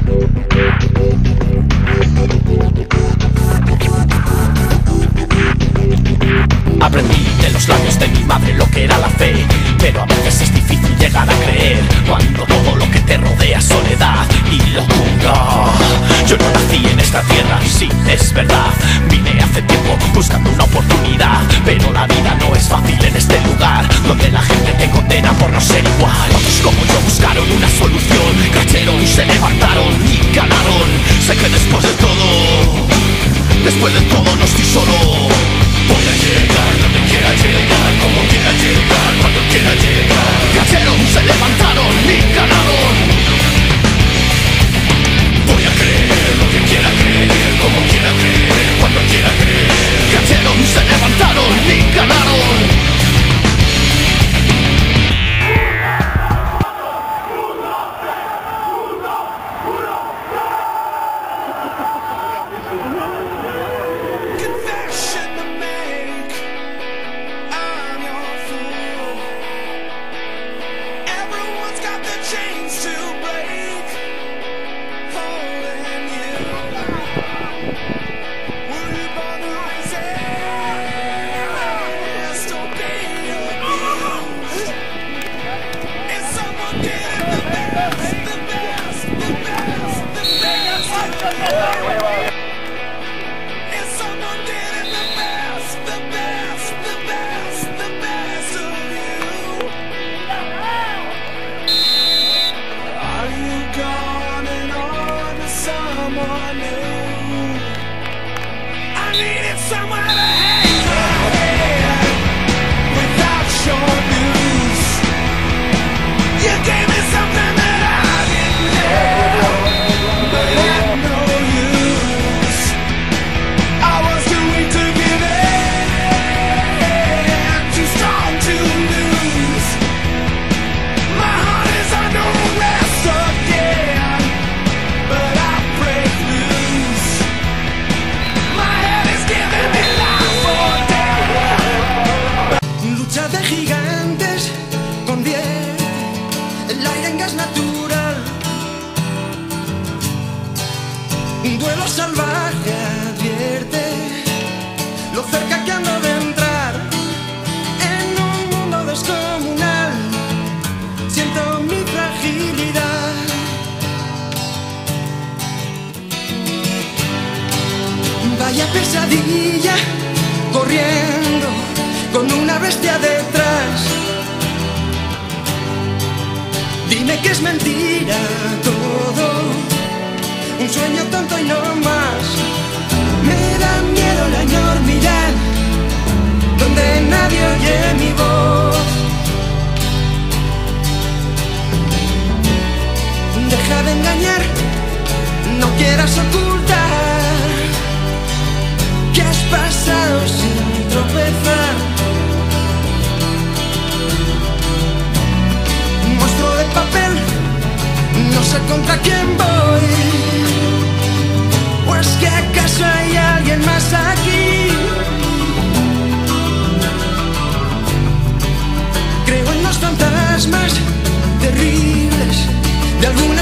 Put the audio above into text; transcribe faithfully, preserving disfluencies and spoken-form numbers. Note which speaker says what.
Speaker 1: Aprendí de los labios de mi madre lo que era la fe, pero a veces es difícil llegar a creer cuando todo lo que te rodea es soledad y locura. Yo no nací en esta tierra, sí, es verdad. Vine hace tiempo buscando una oportunidad, pero la vida no es fácil en este lugar donde la gente te condena por no ser igual. Otros como yo buscaron una solución, cayeron, se levantaron y ganaron. Sé que después de todo, después de todo no estoy solo. Voy a llegar donde quiera llegar, como quiera llegar, cuando quiera llegar. Cayeron, se levantaron y ganaron. Voy a creer lo que quiera creer, como quiera creer, cuando quiera creer. Cayeron, se levantaron y ganaron.
Speaker 2: Un duelo salvaje advierte lo cerca que ando de entrar en un mundo descomunal. Siento mi fragilidad. Vaya pesadilla, corriendo con una bestia detrás. Dime que es mentira todo, un sueño tonto y no más. Me da miedo la enormidad, donde nadie oye mi voz. Deja de engañar, no quieras ocultar que has pasado sin tropezar. Monstruo de papel, no sé contra quién voy. ¿O es que acaso hay alguien más aquí? Creo en los fantasmas terribles de algún